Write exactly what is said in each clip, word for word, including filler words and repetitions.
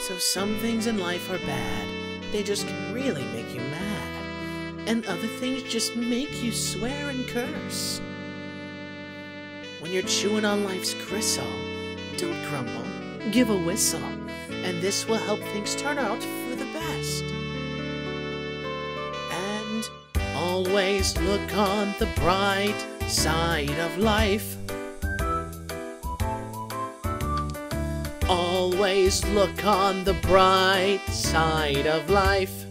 So some things in life are bad, they just can really make you mad. And other things just make you swear and curse. When you're chewing on life's gristle, don't grumble, give a whistle, and this will help things turn out for the best. And always look on the bright side of life. Always look on the bright side of life.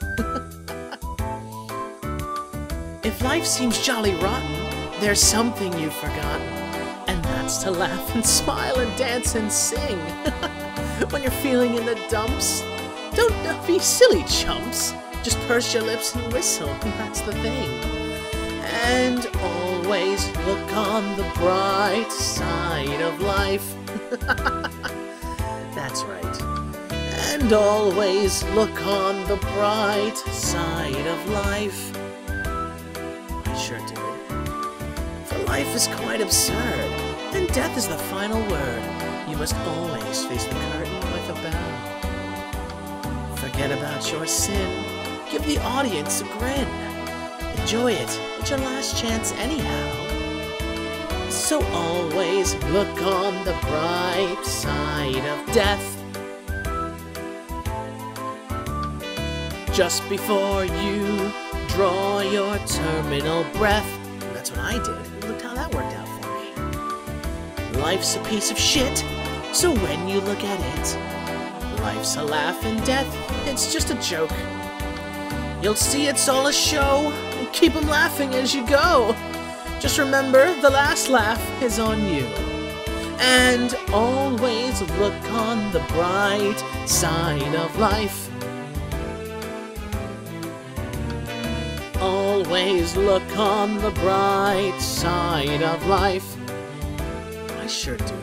If life seems jolly rotten, there's something you've forgotten, and that's to laugh and smile and dance and sing. When you're feeling in the dumps, don't uh, be silly chumps. Just purse your lips and whistle, that's the thing. And always look on the bright side of life. That's right. And always look on the bright side of life. I sure do. For life is quite absurd, and death is the final word. You must always face the curtain with a bow. Forget about your sin. Give the audience a grin. Enjoy it. It's your last chance anyhow. So always look on the bright side of death. Just before you draw your terminal breath. That's what I did. Look how that worked out for me. Life's a piece of shit, so when you look at it, life's a laugh and death, it's just a joke. You'll see it's all a show, and keep 'em laughing as you go. Just remember, the last laugh is on you. And always look on the bright side of life. Always look on the bright side of life. I sure do.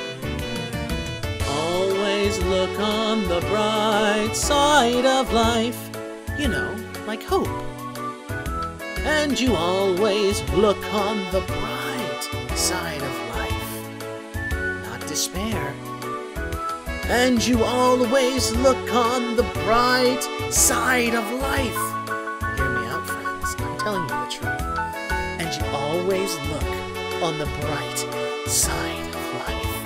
Always look on the bright side of life. You know, like hope. And you always look on the bright side of life, not despair. And you always look on the bright side of life. Hear me out, friends, I'm telling you the truth. And you always look on the bright side of life.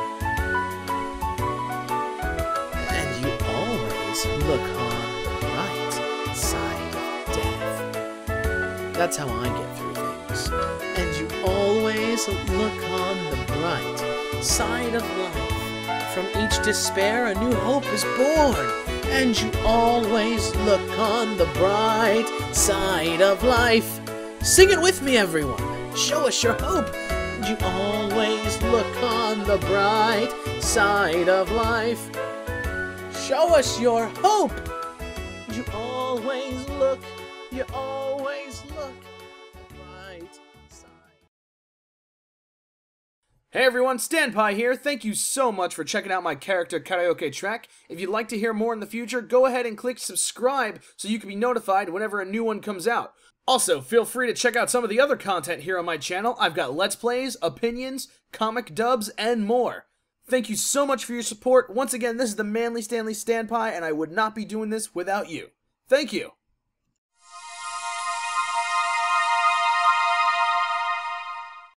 And you always look on the bright side of death. That's how I get through things. And you always look on the bright side of life. From each despair, a new hope is born. And you always look on the bright side of life. Sing it with me, everyone. Show us your hope. And you always look on the bright side of life. Show us your hope. You always look, you always look right side. Hey everyone, Stanpie here. Thank you so much for checking out my character karaoke track. If you'd like to hear more in the future, go ahead and click subscribe so you can be notified whenever a new one comes out. Also, feel free to check out some of the other content here on my channel. I've got Let's Plays, opinions, comic dubs, and more. Thank you so much for your support. Once again, this is the Manly Stanley Stanpie, and I would not be doing this without you. Thank you.